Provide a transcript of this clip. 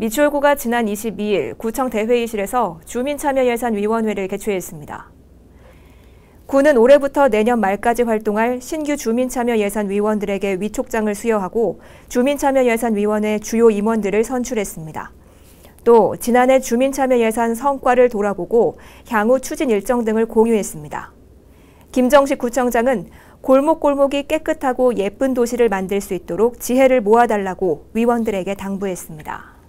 미추홀구가 지난 22일 구청 대회의실에서 주민참여예산위원회를 개최했습니다. 구는 올해부터 내년 말까지 활동할 신규 주민참여예산위원들에게 위촉장을 수여하고 주민참여예산위원회 주요 임원들을 선출했습니다. 또 지난해 주민참여예산 성과를 돌아보고 향후 추진 일정 등을 공유했습니다. 김정식 구청장은 골목골목이 깨끗하고 예쁜 도시를 만들 수 있도록 지혜를 모아달라고 위원들에게 당부했습니다.